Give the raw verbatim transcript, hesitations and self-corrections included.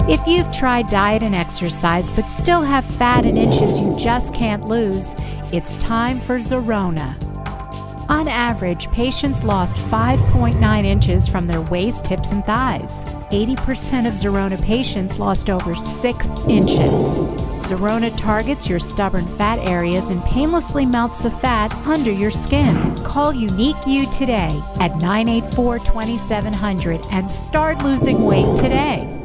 If you've tried diet and exercise but still have fat and inches you just can't lose, it's time for Zerona. On average, patients lost five point nine inches from their waist, hips, and thighs. eighty percent of Zerona patients lost over six inches. Zerona targets your stubborn fat areas and painlessly melts the fat under your skin. Call Unique You today at nine eight four, two seven zero zero and start losing weight today.